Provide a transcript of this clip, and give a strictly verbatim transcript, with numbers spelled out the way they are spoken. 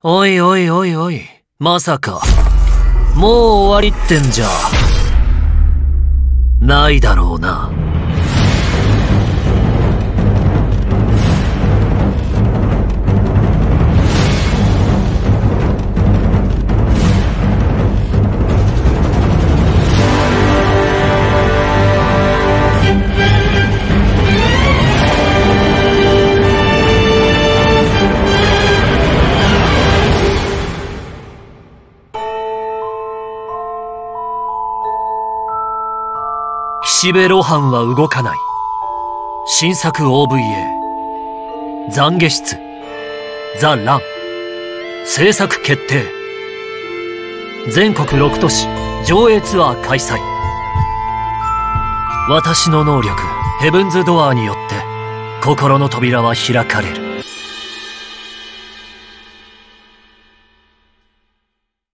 おいおいおいおい、まさか、もう終わりってんじゃ、ないだろうな。岸辺露伴は動かない。新作 オーブイエー 懺悔室ザ・ラン制作決定。全国ろく都市上映ツアー開催。私の能力ヘブンズ・ドアーによって心の扉は開かれる。